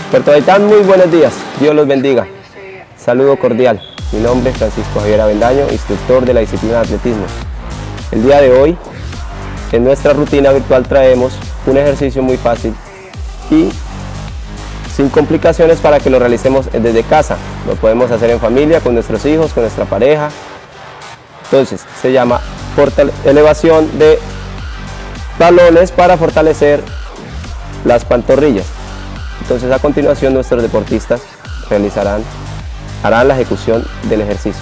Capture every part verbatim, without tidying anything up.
Puerto Gaitán, muy buenos días, Dios los bendiga. Saludo cordial, mi nombre es Francisco Javier Avendaño, instructor de la disciplina de atletismo. El día de hoy, en nuestra rutina virtual traemos un ejercicio muy fácil y sin complicaciones para que lo realicemos desde casa. Lo podemos hacer en familia, con nuestros hijos, con nuestra pareja. Entonces, se llama elevación de talones para fortalecer las pantorrillas. Entonces, a continuación, nuestros deportistas realizarán, harán la ejecución del ejercicio.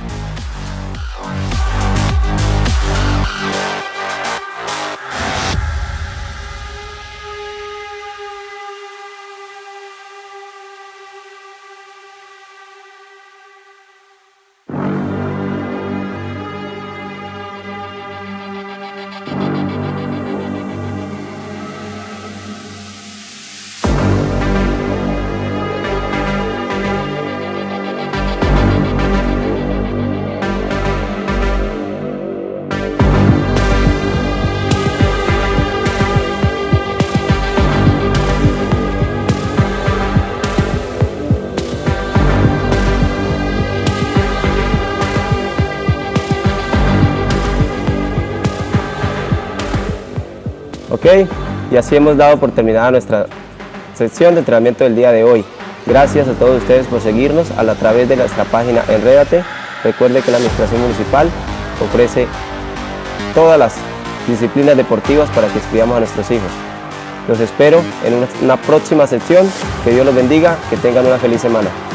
Ok, y así hemos dado por terminada nuestra sección de entrenamiento del día de hoy. Gracias a todos ustedes por seguirnos a, la, a través de nuestra página Enrédate. Recuerde que la Administración Municipal ofrece todas las disciplinas deportivas para que inscribamos a nuestros hijos. Los espero en una, una próxima sección. Que Dios los bendiga, que tengan una feliz semana.